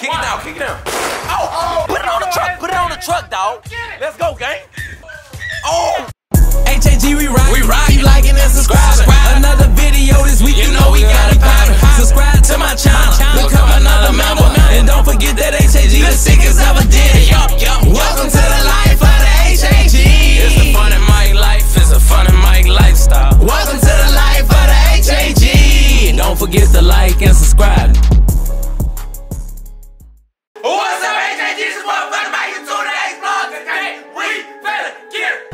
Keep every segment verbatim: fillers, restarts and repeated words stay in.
Kick it down, kick it down. Oh, put it on the truck, put it on the truck, dog. Let's go, gang. Oh. H A G, we ride. We ride. Keep liking and subscribing. Another video this week, you know we got it poppin'. Subscribe to my channel, become another member. And don't forget that H A G, the sickest ever did it. Welcome to the life of the H A G. It's the fun in my life, it's a fun in my lifestyle. Welcome to the life of the H A G. Don't forget to like and subscribe. What's up, H A G? This is motherfucker back into the X-Vlog. Today, we better get it.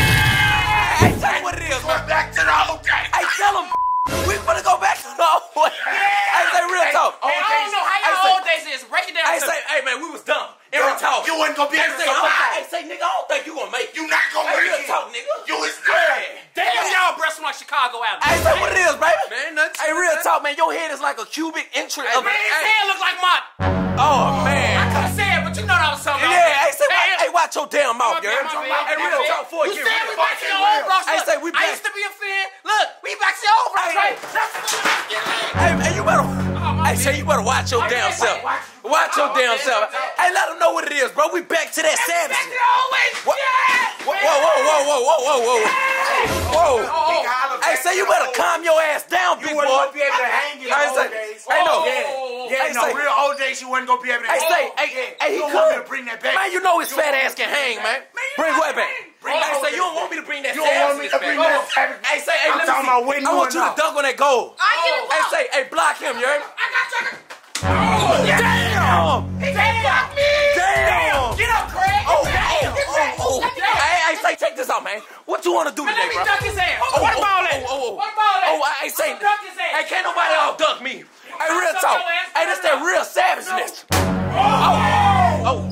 Hey, tell me what it is, man. Back to the old days. Hey, tell them we finna go back to the old days. Hey, say real talk. Hey, I don't know how your old days is. Break it down. Hey, say, hey, man, we was dumb. Every talk. You wasn't gonna be able to survive. Hey, say, nigga, I don't think you gonna make it. You not gonna Hey, make real it. talk, nigga. You is dead. Damn, y'all breasts like Chicago out. Hey, say what it is, baby. Man, nothing. Hey, real talk, man. Your head is like a cubic inch of. Man, his hair look like mine. Oh, man. I could've said, but you know that was something. Yeah, hey, say, Hey, hey, watch your damn mouth, Okay, girl. my bad, Hey, my real bad. talk for You you. said we back to the old blocks. Hey, Look, say we I back. used to be a fan. Look, we back to the old blocks, right? Hey, man, you better. my Hey, say you better watch your Watch damn it, self. watch Watch your Oh, damn okay, self. okay. Hey, let them know what it is, bro. We back to that Back savage. to the old ways. What? Yeah. Whoa, whoa, whoa, whoa, whoa, whoa, whoa, whoa. Hey, say you better calm your ass down, big You boy. wasn't gonna be able to hang in the Hey, old say, days. hey, no. Yeah, yeah, Hey, no, say- real old days you wasn't gonna be able to Hey, hang. say, Oh, hey, yeah. hey, he You don't want me could. to bring that back. Man, you know his You fat don't ass can hang, man. Bring not what back? Bring Hey, that say you don't back. want me to bring that You don't want me savageness to back. bring that savage. Hey, say, hey, I'm let me talking see. about when I you want were you to not. dunk on that goal. I get it. Hey, say, hey, block him, you heard me? I got you. Damn! He can't block me. Damn! Get up, Craig. Oh, Get damn! back. Get back. Oh, oh. Let me go. Hey, hey, say, check this out, man. What you want to do Man, today, let me bro? dunk his ass. Oh, What oh, ball at? oh, oh, oh. What ball at? Oh, I ain't saying. I'm gonna dunk his ass. Hey, can't nobody all dunk me. Hey, real dunk talk. your ass. Hey, that's that real savageness. Oh. Oh,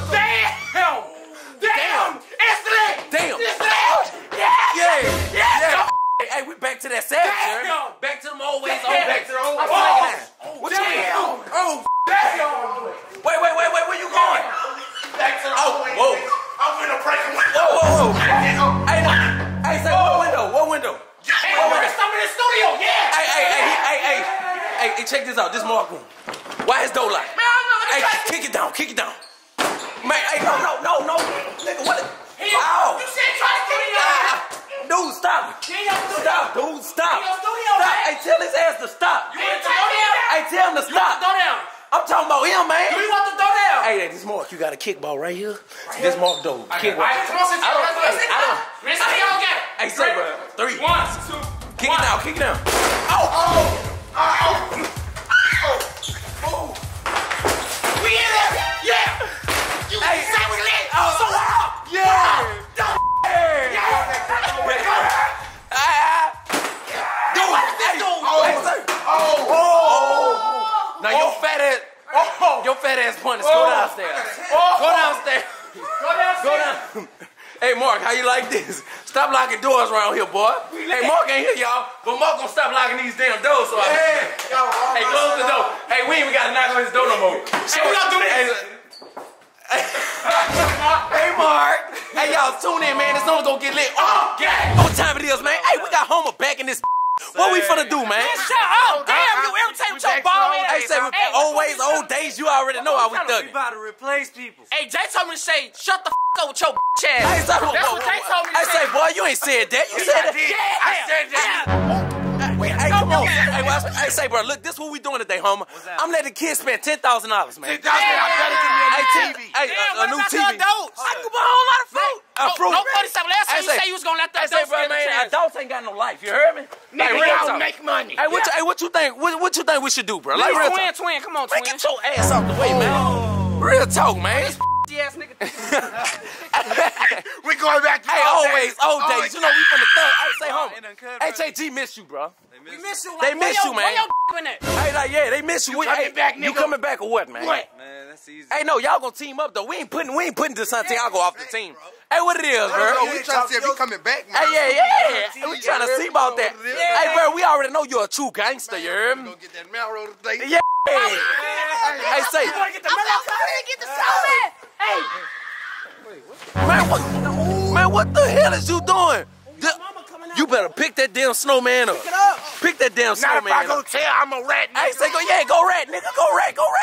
Damn. Damn. Instantly. damn. Instantly. Yeah. Yeah, Yes. yeah. Hey, hey, we back to that savage, Damn. you heard me? Back to them old ways. Damn. Oh, back to the old ways. Oh. What you mean? Damn. Oh, Damn. wait, wait, wait, wait. Where you going? Back to the Oh, old ways. whoa. I'm gonna break him. Whoa, whoa, whoa. Hey, no. Hey, say, what window? What window? Hey, we're in the studio. Yeah. Hey, hey, hey, hey, hey, hey, hey, check this out. This Mark room. Why his door locked? Man, I'm not Hey, gonna try. kick it down, kick it down. Man, hey, no, no, no, no. Nigga, what? He- Ow. You said try to get me out. Ah, dude, stop. He in your studio. Stop, dude, stop. In your studio, Stop. man. Hey, tell his ass to stop. You want to go down? Hey, tell him to You want to stop. go down? I'm talking about him, man. Do you want to go down? Hey, hey, this Mark, you got a kickball right here. This Mark, though. Kickball. All right, come on, sit I don't- down. Let's hey, sit I down. don't- Let's see y'all get it. Hey, say, bro. Three. One, two, Kick one. it down, kick it down. Oh, oh, oh, oh. We in there. Yeah. You Hey. say we lit. Oh. So what? Yeah. Yeah. Ah. Dude, What is this hey, dude? hey, sir. Oh, Oh. Now your fat ass, Oh. your fat ass punch. Go downstairs. Oh. Go downstairs. Go down. Go down. Hey Mark, how you like this? Stop locking doors around here, boy. Hey Mark ain't here, y'all, but Mark gonna stop locking these damn doors. So I. Hey, close the door. Hey, we ain't even gotta knock on his door no more. So, we gonna do this. Hey, hey Mark. Hey y'all, tune in, man. This song's gonna get lit. Oh, Yeah. what time it is, man? Hey, we got Homer back in this. What we finna do, man? Man, shut up. Damn, you irritate with your ball Hey, ass. say Hey, always old days. You already know how we thugging. about to replace people. Hey, Jay told me to say, shut the f up with your bitch Hey, ass. say, That's what Jay told me to I say. say, boy, you ain't said that. You said that. Yeah, I said that. Wait, hey, come on. Hey, well, I say, bro, look, this what we doing today, Homer. I'm letting the kids spend ten thousand dollars, man. ten thousand dollars. I better give me a Hey, new ten- T V. Hey, Damn, a, a what new about T the V. adults? I can buy a whole lot of fruit. Uh, No, fruit. no forty-seven. Last time I you say- say you was gonna let the I say, adults bro, get a man, chance. adults ain't got no life. You heard me? Nigga, real y'all talk. make money. Hey, what, you, hey, what you think? What, what you think we should do, bro? Like, Like real twin, talk. twin, come on, Man, twin. get your ass out the way, man. Real talk, man. Ass nigga. We going back to Hey, the old always, days. old Oh, days. You know we from the thug. Hey, say, Oh, Homer. it done cut, H bro. A G miss you, bro. We miss you. They Like, miss where you, your- man. Where your in it? Hey, like, yeah, they miss you. You We- coming hey, back, You nigga? coming back or what, man? What? Man, that's easy. Hey, no, y'all gonna team up though. We ain't putting, we ain't putting this Santiago off the team. Hey, what it is, bro? Bro, we trying to see if he coming back, man. Hey, yeah, yeah. Hey, we trying to see about that. Yeah. Hey, bro, we already know you're a true gangster, you heard We me? gonna get that Melrose today. Yeah. Hey, say, Get the mellow get the soda. Hey. man, what, man, what the hell is you doing? The- you better pick that damn snowman up. Pick that damn Not if I snowman go up. tell I'm a rat. Hey, say, go, yeah, go rat, nigga, go rat, go rat.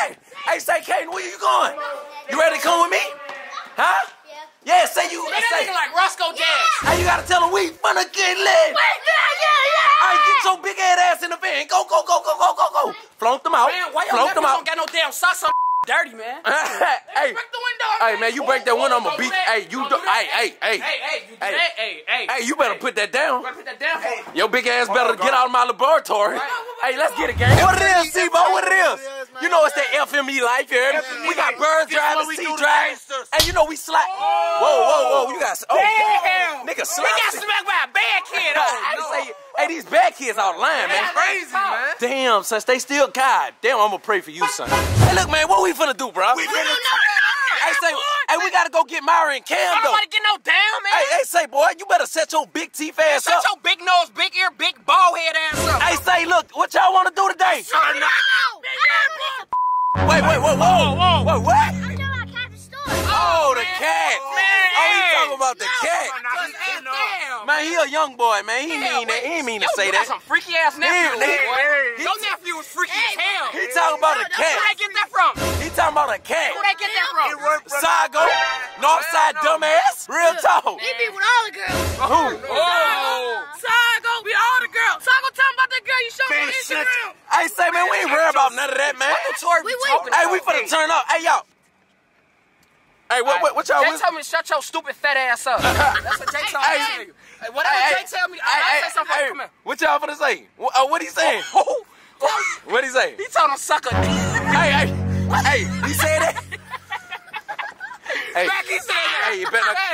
Hey, say, Kaden, where you going? You ready to come with me? Huh? Yeah, say you. Man, say, that nigga like Roscoe Dash. Hey, you gotta tell him we finna get lit. Wait, yeah, yeah, yeah. All right, get your big ass ass in the van. Go, go, go, go, go, go, go. Flunk them out. Man, why your Flunk nephew them don't out. got no damn socks on? Dirty, man. Hey, Break the window. hey, man, you break that window, I'ma beat. Hey, you do. Hey, hey, hey. Hey, hey, you do Hey. that? Hey, hey. Hey, you better put that down. You better put that down. Hey. Your big ass better get out of my laboratory. Hey, let's get it, gang. What it is, T-Bo? What it is? You know it's that F M E life here. We got birds driving, sea driving. And you know we slide. Whoa, whoa, whoa. You got. Oh, Damn. nigga, He slide. got smacked by a bad kid. I Oh, say, hey, these bad kids out of line, man. crazy, man. Damn, son, they still God. Damn, I'm gonna pray for you, son. Hey, look, man, what we finna do, bro? We We don't know. Hey, say, hey, we gotta go get Myra and Cam, I don't though. want to get no down, man. Hey, hey, say, boy, you better set your big teeth ass Shut up. your big nose, big ear, big bald head ass up. Hey, say, look, what y'all wanna do today? Son, no. Wait, wait, wait, whoa, whoa, whoa, what? I know I got the store. Oh, the cat. Man, Oh, he hey. talking about the cat. Damn. Man, he a young boy, man. He mean that. He ain't mean to say You that. got some freaky ass nephew. He- boy. he- Your nephew was freaky as hell. He talking about a Where they cat. get that from? He talking about a cat. Where they get that from? Sago, Northside dumbass. Real talk. He be with all the girls. Who? Oh. Sago, we all the girls. Sago, tell him about that girl you showed me on Instagram. Hey, say, man, we ain't worried about none of that, man. We wait. Hey, we finna turn up. Hey, y'all. Hey, what, what, what y'all? Jay was- told me to shut your stupid fat ass up. That's what Jay told me. Hey, Hey, hey, whatever hey, Jay tell me, I, hey, I hey, say something. hey, Come here. what y'all finna say? What, uh, what he saying? What he say? He told him suck a dick. Hey, hey, hey, he said that? Hey, Back he said that. hey, you better not.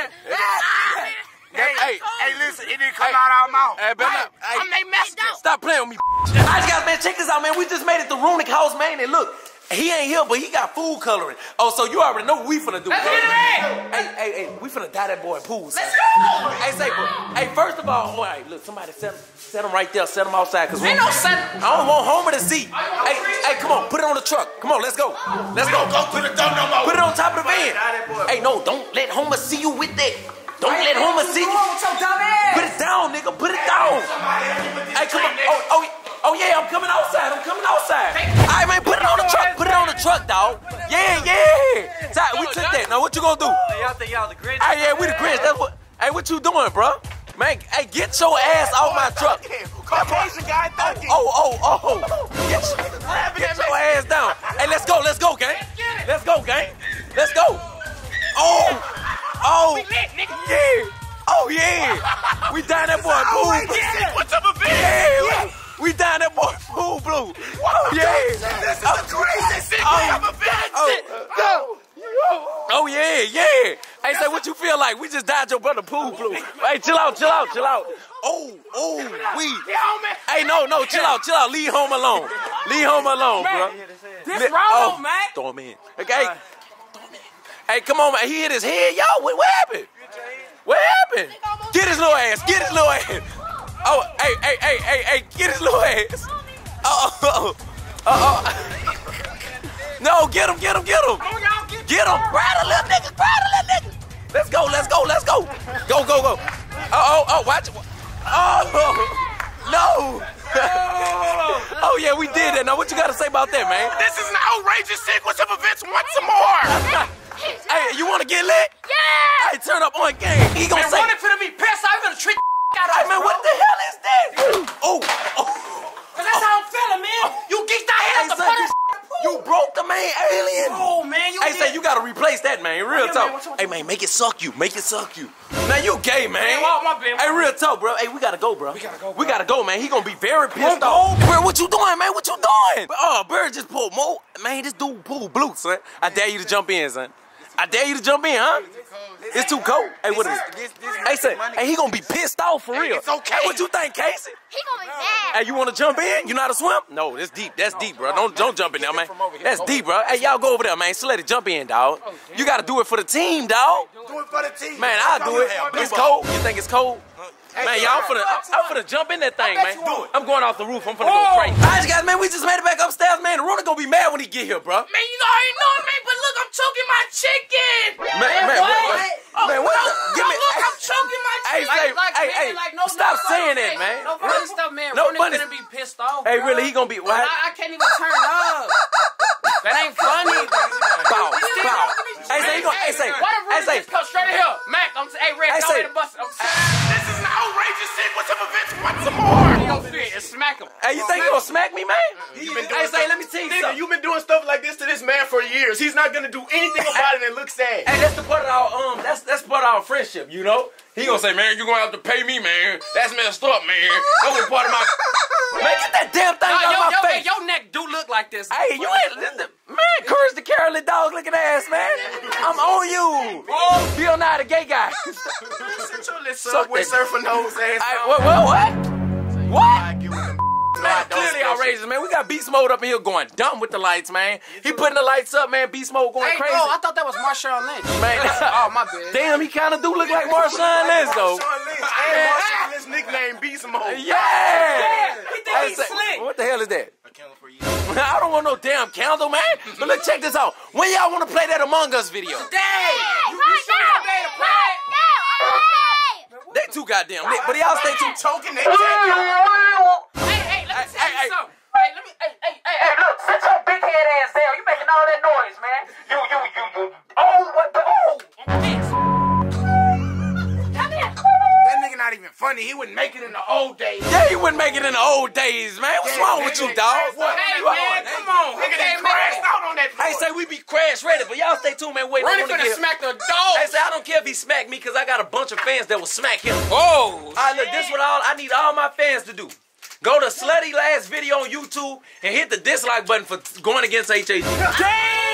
Hey, hey, Hey, listen, it didn't come Hey. out our mouth. hey, better not. Hey, I'm they messed up. stop playing with me. I just got, man, check this out, man. We just made it to Runic House, man, and look, he ain't here, but he got food coloring. Oh, so you already know what we finna do. Let's bro. get it in. Hey, hey, hey, we finna dye that boy a pool. Son. Let's go. Hey, say, bro. Hey, first of all, all right, look, somebody set him, set him right there, set him outside, cause we, Ain't no set. I don't want Homer to see. Hey, hey, come on, put it on the truck. Come on, let's go. Let's go. Go to the door no more. Put it on top of the van. Hey, no, don't let Homer see you with that. Don't let Homer see you. Put it down, nigga. Put it down. Hey, come on. Oh, oh, oh, yeah, I'm coming outside. I'm coming outside. All right, man, put it on the truck. Put it on the truck, dog. Yeah, yeah. So, we took that. Now, what you gonna do? Y'all think y'all the Grinch? Hey, yeah, we the Grinch. That's what. Hey, what you doing, bro? Man, hey, get your ass off my truck. Caucasian guy thugging. Oh, oh, oh. Get, get your ass down. Hey, let's go, let's go, gang. Let's go, gang. Let's go. Oh, oh. We lit, nigga. Yeah. Oh, yeah. We down that boy pool blue. What's up a bit? Yeah. We down that boy pool blue. Oh, yeah. This is the craziest thing Oh. we ever been. Oh, oh. Oh, yeah, yeah. Hey, say, what you feel like? We just died your brother pool blue. Hey, chill out, chill out, chill out. Oh, oh, we. Hey, no, no, chill out, chill out. Leave home alone. Leave home alone, bro. This Li- wrong, oh, man. throw him in. Okay. Hey, come on, man. He hit his head. Yo, what, what happened? What happened? Get his little ass. Get his little ass. Oh, hey, hey, hey, hey, hey. Get his little ass. Oh, oh, oh, oh. No, get him, get him, get him. Get him. Grab the little nigga. Grab the little nigga. Let's go, let's go, let's go. Go, go, go. Oh, oh, oh, watch it. Oh, no. Oh, yeah, we did that. Now, what you got to say about that, man? This is an outrageous sequence of events. Want some more? Hey, you want to get lit? Yeah. Hey, turn up on game. He gonna Man, say, running finna be pissed. I'm gonna treat the out of hey, us, man, bro. what the hell is this? Oh, oh. Cause that's how I'm feeling, man. You geeked out Hey, here to son, put you, us. you broke the main alien. Oh, man, you Hey, say, did. you got to replace that, man. Real Yeah, talk. man, what's up? Hey, man, make it suck you. Make it suck you. Man, you gay, man. Man, walk my bed. Hey, real talk, bro. Hey, we got to go, bro. We gotta go, We bro. got to go, man. He going to be very pissed Go, off. go. Bro, what you doing, man? What you doing? Oh, Bird just pulled more. Man, this dude pulled blue, son. I dare you to jump in, son. I dare you to jump in, huh? It's too cold. Hey, what is it? This- this- Hey, say, hey, he gonna be pissed off for real. It's okay. Hey, what you think, Casey? He gonna be mad. Hey, you wanna jump in? You know how to swim? No, that's deep. That's deep, bro. Don't don't jump in there, man. That's deep, bro. Hey, y'all go over there, man. So let it jump in, dog. You gotta do it for the team, dog. Do it for the team. Man, I'll do it. It's cold. You think it's cold? Man, y'all, I'm finna, I'm, I'm finna jump in that thing, man. Do it. I'm going off the roof. I'm finna go crazy. All right, guys, man, we just made it back upstairs, man. The Rona gonna be mad when he get here, bro. Man, you already know it, man, but look, I'm choking my chicken. Man, man, what? what- what- Oh, man, what no, the- give no, me- look, hey, I'm choking my hey, chicken. say- like, hey, man, hey, like, no, stop no saying funny, that, man. No funny stuff, man. No Rona funny- gonna be pissed off, Hey, bro. really, he gonna be- But what? I, I can't even turn up. That ain't funny. he gonna, hey, say, Why the hey, Rudy say, just come straight in here? Mac, I'm saying, hey, Red, Hey, go say- ahead and bust it. I'm saying, This is an outrageous sequence of events. Want some more? he gonna fit and smack him. hey, you think you gonna smack me, man? You've been Hey, doing say, stuff- let me tell you Nigga, something. you've been doing stuff like this to this man for years. He's not gonna do anything about it and look sad. Hey, that's the part of our um, that's that's part of our friendship, you know. He gonna say, man, you gonna have to pay me, man. That's messed up, man. That was part of my. Man, get that damn thing Nah, out yo, of my yo, face. hey, your neck do look like this. Hey, you ain't man, Courage the Carolyn dog looking ass, man. I'm on you. Oh, Bill Nye the gay guy. Sit your little Suck Subway that- surfer nose ass. Hey, down. what, what, what? What? I get with them Man, Don't clearly special. outrageous, man. We got Beast Mode up in here going dumb with the lights, man. He putting the lights up, man. Beast Mode going Hey, crazy. oh, I thought that was Marshawn Lynch. Man, Oh, my bad. damn, he kind of do look like Marshawn Lynch, though. Marshawn Lynch and Marshawn Lynch's nickname Beast Mode. Yeah. he think Hey, he's say- slick. What the hell is that? A candle for you. I don't want no damn candle, man. But look, check this out. When y'all want to play that Among Us video? Dang! You, you sure you gonna be able to play it? They too goddamn lit, but y'all stay tuned. Token, they take you. Hey, hey, let me tell Hey, you hey, something. Hey, let me, hey, hey, hey, hey, look, sit your big head ass down. You making all that noise, man. You, you, you, you. Oh, what the, oh. Come here. That nigga not even funny. He wouldn't make it in the old days. Yeah, you wouldn't make it in the old days, man. What's Yeah, wrong with nigga, you, dog? what? Hey, What? man, come on. Nigga, they Hey, man. crashed out on that floor. I say we be crash ready, but y'all stay tuned, man. Wait, I Ronnie wanna finna get. smack the dog. I say I don't care if he smack me, cause I got a bunch of fans that will smack him. Oh. All right, look, this what all I need all my fans to do. Go to Slutty Last Video on YouTube and hit the dislike button for going against H A G. Damn.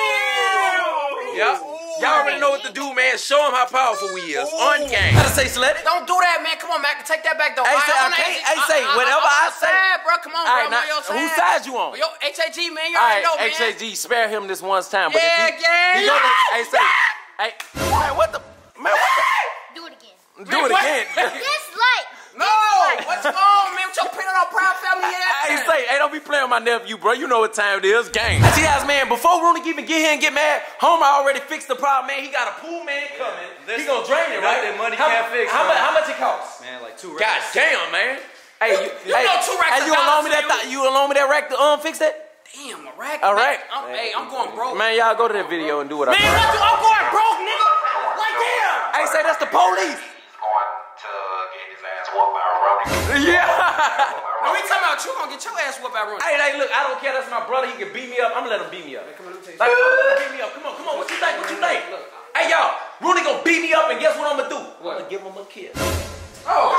Yeah. Y'all already know what to do, man. Show them how powerful we is. On game. Gotta say Slutty. Don't do that, man. Come on, Mac. Take that back, though. Hey, say, I on can't- that- hey, say, whatever I'm I on say- Side, bro. Come on, All bro. right, I'm now, on your side. whose side you on? Yo, H A G, man. You All already right, know, H man. A G, spare him this one time. But Yeah, if he, yeah, he gonna, yeah. hey, say, hey, man, what the, man, what Do it again. the, do it what? again. Dislike. No. What's wrong, man? With your pin on our proud family ass. Hey, say, hey, don't be playing with my nephew, bro. You know what time it is. Gang. See, guys, man, before Rooney even get here and get mad, Homer already fixed the problem, man. He got a pool man coming. He gonna drain it, right? Nothing money how, can't fix, How, man. much, how much it costs? Man, like two God racks. damn, man. Hey, you, You hey, know two racks hey, a you gonna loan dollar me that? to you. Th you gonna loan me that rack to um fix that? Damn, a rack. A rack? I'm, hey, I'm going broke. Man, y'all go to that video and do what I. Man, what do I'm going broke, nigga? Right there. Hey, say that's the police. Going to get his ass whooped by Ronnie. Yeah. No, we talking about you gonna get your ass whooped by Ronnie. Hey, hey, look, I don't care. That's my brother. He can beat me up. I'm gonna let him beat me up. Like, I'm gonna let him beat me up. Come on, come on. What you think? What you think? Hey, y'all, Rooney gonna beat me up, and guess what I'm gonna do? I'm gonna give him a kiss. Oh,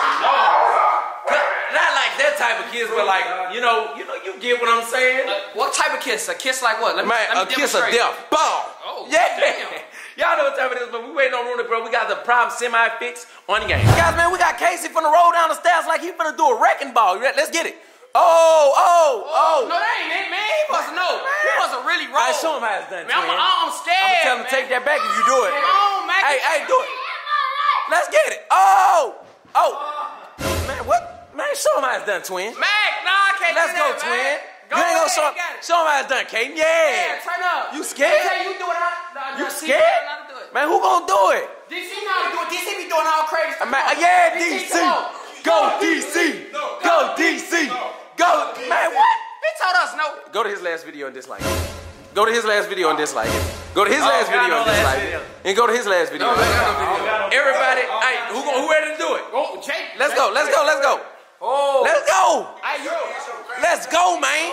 Not like that type of kiss, but like, you know, you know, you get what I'm saying. no. What type of kiss? A kiss like what? Let me, Man, let a me kiss of demonstrate. death. Boom. Oh, yeah. damn. Y'all know what time it is, but we waiting on Rooney, bro. We got the problem semi-fixed on the game. Guys, man, we got Casey finna roll down the stairs like he finna do a wrecking ball. You ready? Let's get it. Oh, oh, oh. No, that ain't it, man. He must know. He must have really rolled. I show him how it's done, Man, I'm, twin. I'm scared. I'm tell him man. to take that back if you do it. Come on, man. Hey, hey, do it. Let's get it. Oh, oh. Man, what? Man, show him how it's done, twin. Mac, nah, I can't Let's do go, that, twin. man. Go You ain't ahead, gonna show, you got it. show him how it's done, Caden. Yeah. Yeah, turn up. You scared? Hey, you do it. I, no, You no, C scared? know how to do it. Man, who gonna do it? D C know how to do it. D C be doing all crazy stuff. Man, uh, yeah, D C. come on. Go D C. Go D C. Go. Man, what? He told us no. Go to his last video and dislike it. Go to his last video and dislike it. Go to his last got video no and last dislike video. it. And go to his last video. No, I got no video. Everybody, hey, who, gon- who ready to do it? Oh, Jake. Let's go, let's go, let's go. Oh. Let's go. Hey, you. Let's go, man.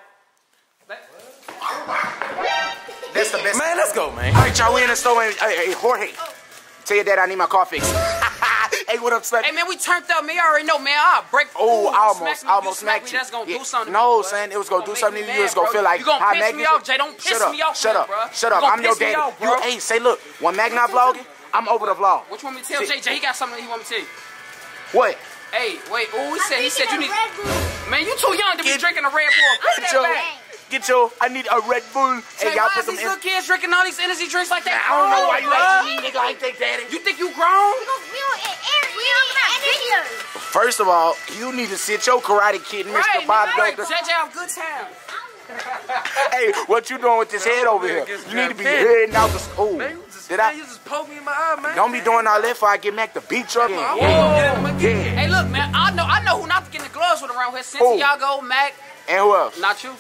That's the best. Man, let's go, man. All right, y'all, we in the store. And, hey, hey, Jorge, tell your dad I need my car fixed. Hey, what up, son? Hey, man, we turned up. Man, you already know, man. I'll break. Oh, Ooh, you almost, smack me, almost you smack smacked me. you. That's gonna Yeah. do something. No, to me, son, bro. it was gonna You do make something me to you. You was mad, gonna bro. feel like you gonna how piss me Magna- off, Jay. Don't piss Shut up, me off, shut man, up, bro. shut You up. gonna I'm your piss me daddy. off, You, bro. hey, say, look, when Magna vlogging, I'm over the vlog. What you want me to tell Jay? Jay, he got something he want me to tell you. What? Hey, wait. Oh, he said. He said you need. Red Bull. Man, you too young to be Get- drinking a Red Bull. Put Get that your, back. get your, I need a Red Bull. Jay, Hey, y'all why put is some these in. little kids drinking all these energy drinks like that? I don't know why you Bro, asking me, nigga. I ain't think daddy. You think you grown? We don't air. We don't have videos. First of all, you need to sit your Karate Kid, Mister Right, Bob nigga, right. Douglas. J J have good time. Hey, what you doing with this head over here? You need to be heading out the school. Did I? You just poke me in my eye, man. Don't be doing all that before I get back to beat you again. Whoa. Yeah. Hey, look, man. I know. I know who not to get in the gloves with around here. Who? Santiago, Mac, And who else? not you.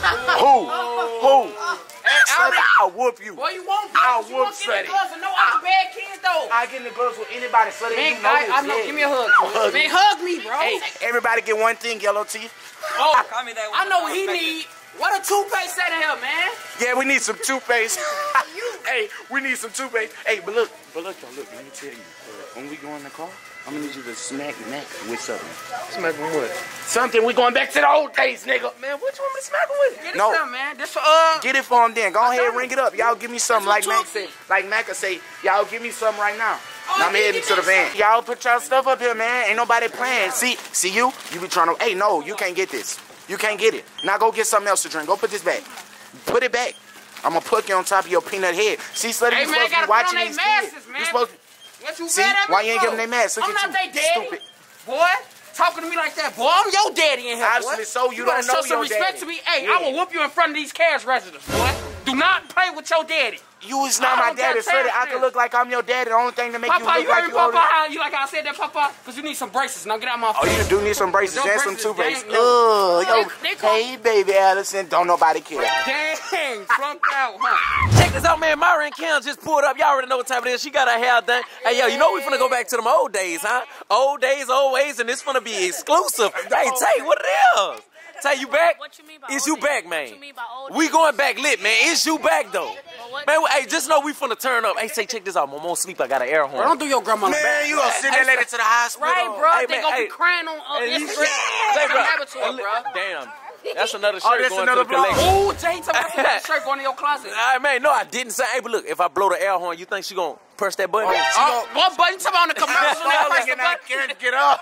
Who? Who? Sonny, I'll whoop you. Boy, you won't. I'll You whoop won't get in Sonny. the gloves and no other bad kids though. I get in the gloves with anybody, so they Man, you know I, this. I know. Yeah. Give me a hug. hug Man, you. hug me, bro. Hey, everybody get one thing, yellow teeth. Oh, I know what he need. What a toothpaste set in here, man. Yeah, we need some toothpaste. Hey, we need some toothpaste. Hey, but look, but look, though, look, let me tell you. Uh, when we go in the car, I'm gonna need you to smack Mac with something. Smack him what? Something. We going back to the old days, nigga. Man, what you want me to smack him with? Get it No. some, man. This for uh. Get it for him then. Go ahead and ring it up. Y'all give me something like That's Mac what said. Like Mac could say, y'all give me something right now. Oh, Now I'm give heading me to the van. something. Y'all put y'all stuff up here, man. Ain't nobody playing. See, see you? You be trying to, hey, no, you can't get this. You can't get it. Now go get something else to drink. Go put this back. Put it back. I'm gonna put you on top of your peanut head. See, Slutty, Hey, you man, supposed to gotta be put watching on these they kids. masses, man. You supposed to, What you see, mad at me why you ain't for? giving them their masks? Look I'm at not you. they daddy. Stupid. Boy, talking to me like that, boy. I'm your daddy in here, boy. Obviously so, you better don't know show some your respect daddy. to me. Hey, Yeah. I will whoop you in front of these Cares residents, boy. Do not play with your daddy. You is not I my don't got daddy, time Slutty. for I this. can look like I'm your daddy. The only thing to make Papa, you look you like heard me, you older. Papa? How you like how I said that, Papa? Because you need some braces. Now get out my Oh, face. you do need some braces Them and some braces, toothpaste. dang, Oh, yo, They- they call- hey, baby Allison, don't nobody care. Dang, flunked out, huh? Check this out, man. Myra and Cam just pulled up. Y'all already know what time it is. She got her hair done. Hey, yo, you know we finna go back to them old days, huh? Old days, old ways, and this finna be exclusive. Hey, Tay, what it is? Tay, you back? What you mean by It's old you days? back, man. What you mean by old We days? going back lit, man. It's you back, though. what- Man, hey, just know we finna turn up. Hey, Tay, check this out. Mom, sleep. I got an air horn. Bro, don't do your grandma like that. Man, you gonna send that lady to the hospital? Right, bro. Hey, they man, gonna hey. be crying on uh, Hey, Instagram. you- Hey, Hey, bro. habit to it, bro. Damn. That's another shirt Oh, that's going another to the block. collection. Ooh, Jay, tell me to put that shirt going in your closet. All right, man. No, I didn't say. Hey, but look, if I blow the air horn, you think she gonna press that button? Oh, what button? Come on the commercial. Falling Press the and I button. can't get up.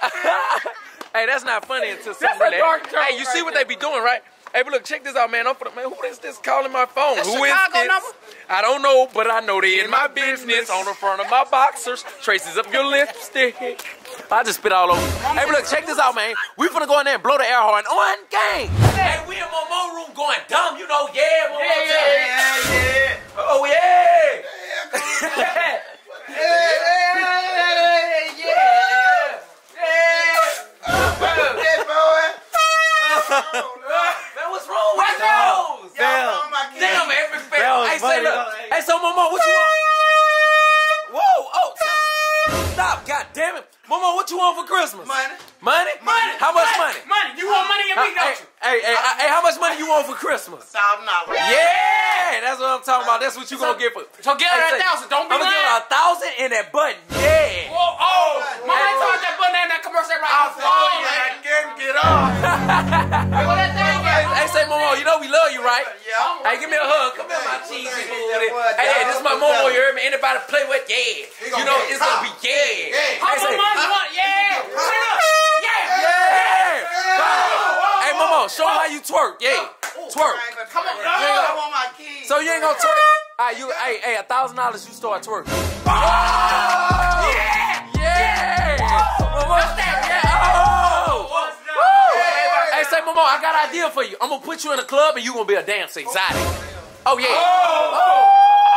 Hey, that's not funny until That's something a really. dark joke Hey, you see right what there. they be doing, right? Hey, but look, check this out, man. I'm for the man. Who is this calling my phone? That's Who is Chicago this? number? I don't know, but I know they in, In my my business. business. On the front of my boxers, traces up your lipstick. I just spit all over. Hey, but look, check this out, man. We finna go in there and blow the air horn on game. Hey, we in Momo room going dumb, you know? Yeah, Momo. Yeah, yeah, yeah. Oh yeah. Man, what's wrong with those? Damn. Damn, every That fair. was Hey, say, funny, look. though. Hey, so, Momo, what you want? Whoa, oh, stop. Stop, God damn it. Momo, what you want for Christmas? Money. Money? Money. How much money? Money. You want money in me, Hey, don't you? hey, hey, hey, hey, how much money you want for Christmas? Thousand dollars. Yeah, that's what I'm talking about. That's what you gonna get for. So give her Hey, that say, thousand. Don't be I'm gonna give lying. her a thousand and that button. Yeah. Whoa, oh, mama, I told that button in that commercial right I now. fall and I can't get up. What that thing is? Hey, say, Momo, you know we love you, right? Yeah. Hey, give me a hug. Come here, my cheesy Hey, booty. what, Hey, hey, dog? this is my What's Momo. up? You heard me? Anybody play with? Yeah. gonna You know get it's gonna top. be yeah. Yeah. How Hey, much say, money you want? Yeah. Sit up. Yeah. yeah. Wow. Hey, Momo, show 'em how you twerk. Yeah. Twerk. Come on, I dog. want my keys. So you ain't gonna twerk? All right, you, hey, hey, a thousand dollars. You start twerking. Yeah. Yeah. Momo, yeah. Oh. Woo. Hey, say, Momo, I got an idea for you. I'm gonna put you in a club and you gonna be a dancer. Exotic. Oh yeah. Oh.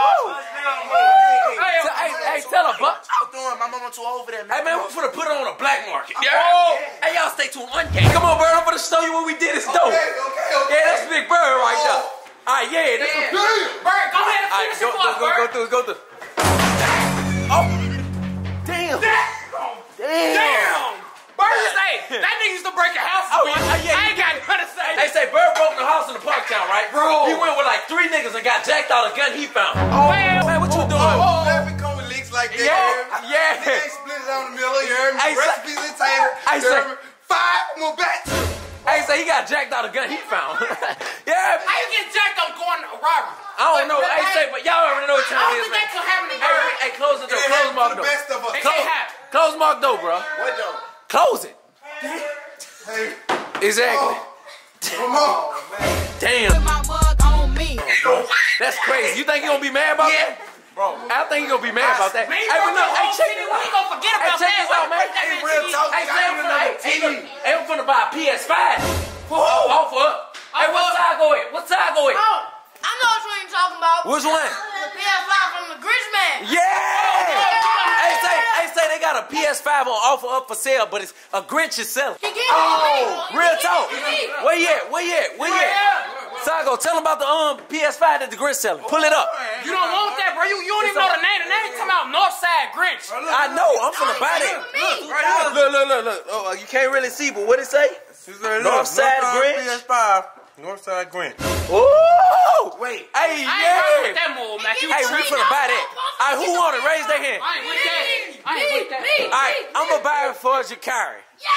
Hey, So, hey, hey, tell her, Buck. I'm doing. My mama too old for that. Hey man, we're finna put it on a black market. Yeah. Oh. Hey y'all, stay tuned. One game. Come on, Bird. I'm finna show you what we did. It's dope. Okay, okay, okay. Yeah, that's Big Bird right there. All right, yeah, that's Yeah. what. Bird, go ahead and All right, finish go, it go, for us, go, go Bird. through, go through. Oh, damn. Damn. Bird, say, that nigga used to break a house. Oh, boy. yeah, yeah, I ain't got nothing to say. Hey, say Bird broke the house in the park town, right? Bro. He went with like three niggas and got jacked out a gun he found. Oh, Man, what you doing? Oh, never come with leaks like that. Yeah, yeah. They ain't split it down the middle. You heard me? Hey, say- Recipes and tater. Hey, You say- heard me? Five more back to. Hey, say he got jacked out a gun he found. Yeah. how you get jacked up going to robbery? I don't know. Hey, say, but y'all already know what I time don't it is, think that man. could happen to Hey, Bird. hey, close the door. It Close happened Mark to the door. best of us. It Close, can't happen. close Mark door, bro. What though? Close it. Hey, Exactly. come on, man. Damn. My mug on me. That's crazy. You think he gonna be mad about that? Bro. I think he gonna be mad about that. Man, Hey, but look, hey, check this this out. We out. gonna forget Hey, about check that. this out, man. Break that Hey, man real T V. talk. Hey, got say you I'm another finna, hey, T V. look, hey, I'm finna buy a P S five. Whoa, off up. Hey, what side go it? What side go it? Oh, I know what you're talking about. Which one? The P S five from the Grinch Man. Yeah! Hey, say, hey, say they got a P S five on offer up for sale, but it's a Grinch is selling. He gave me Oh, the real He talk. gave me the Where you at? Where you at? Where you at? Sago, tell him about the um P S five that the Grinch selling. Pull it up. You don't want that, bro. You, you don't even know the name. The name talking about Northside Grinch. I know. I'm finna buy that. Look, look, look, look, look. Oh, you can't really see, but what it say? Northside Grinch. P S five. Northside Grinch. Ooh! Wait. Hey, I ain't yeah! rocking with that move, man. You Hey, we tripping. finna buy that. All right, who want it? Raise their hand. I ain't with that. I ain't with that. All right, I'm gonna buy it for Jakari. Now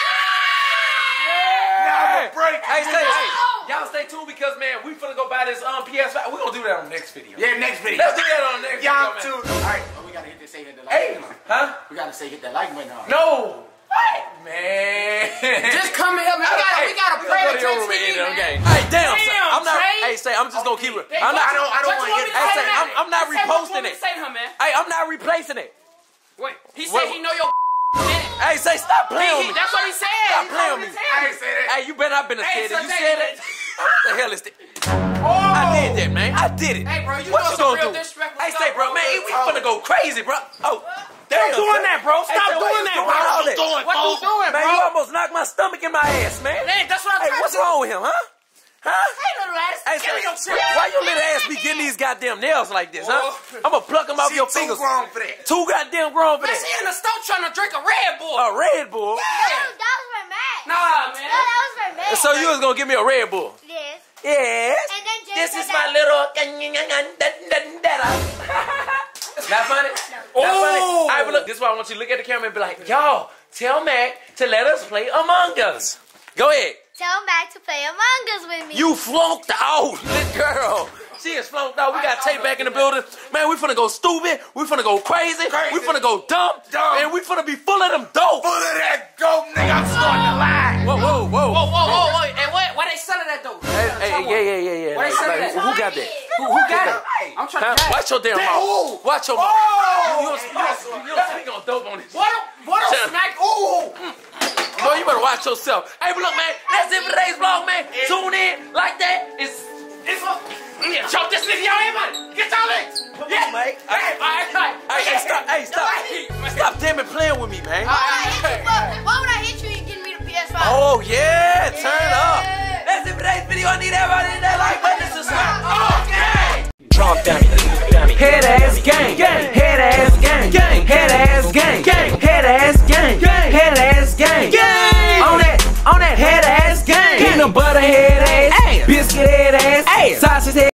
I'm gonna break it. Hey, stay, hey, y'all stay tuned because, man, we finna go buy this um P S five. We're gonna do that on the next video. Yeah, next video. Let's do that on the next Y'all video, too. man. All right, oh, we gotta hit this, say hit the like Hey, button. huh? We gotta say hit that like button. on. No. What? Man. Just come and help me. We gotta, we gotta pray to Trey T V, man. Hey, damn, son. Damn, I'm not. Trey. Hey, say, I'm just gonna keep it. Hey, I'm what not. you- I don't- I don't what wanna you want hear me that. to Hey, say say, to I'm, him? I'm not Say what you reposting want me it. to say to him, man. Hey, I'm not replacing it. Wait, he What- said he know your minute. Hey, say, stop playing He- with me. That's what he said. Stop He playing told with me me. to I tell ain't say that. Hey, you better not been a Hey, kid. so You Jay- said that. What the hell is that? I did that, man. I did it. Hey, bro, you what doing you some gonna real do? disrespectful Hey, stuff, say, bro, bro. man, we finna go crazy, bro. Oh, damn, Stop doing son. that, bro. Hey, Stop say, why doing you that, doing bro. all that? What you doing, Man, bro? you almost knocked my stomach in my ass, man. Hey, that's what I'm Hey, trying what's to wrong with him, huh? Huh? Hey, little ass. Hey, Give me say, your shit. why your little ass be getting these goddamn nails like this, huh? I'm gonna pluck them off She your too fingers. grown for that. Too goddamn grown for Man, that. she in the store trying to drink a Red Bull. A Red Bull. That was, that was my man. Nah, No, man. that was my man. So you was gonna give me a Red Bull? Yes. Yes. And then Jay This said is that- my little. Not funny? Not funny? All right, but look, this is why I want you to look at the camera and be like, y'all, tell Mac to let us play Among Us. Go ahead. Tell Mac to play Among Us with me. You flunked out, little girl. She is flunked out. We got Tay back in the building. Man, we finna go stupid. We finna go crazy. Crazy. We finna go dumb. Dumb. And we finna be full of them dope. Full of that dope, nigga. I'm starting to lie. Whoa, whoa, whoa. Whoa, whoa, whoa, whoa. And what? Why they selling that though? Hey, hey, yeah, yeah, yeah, yeah. Why they selling Like, that? who got that? Who, who got it? I'm trying Huh? to get it. Watch your damn mouth. Watch your mouth. You, you, don't, you, don't, you don't speak on dope on this. What? What? Shut up. Smack? Ooh. Boy, you better watch yourself. Hey, but look, man, that's it for today's vlog, man. Tune in like that. It's, it's a... Yeah, choke this nigga, y'all in, man. Get y'all in. Yeah, Mike. Hey, all right, all right. Hey, hey, stop, hey, stop. Stop damn it playing with me, man. Why would I hit you? Why- Why would I hit you and give me the P S five? Oh, yeah, turn up. Yeah. That's it for today's video. I need everybody in that like button and subscribe. Okay. Trump dummy, head ass gang, gang, head ass gang, gang, head ass gang, gang, head ass gang, gang, head ass gang, gang. On that, on that head ass gang, peanut butter head ass, biscuit head ass, sausage head.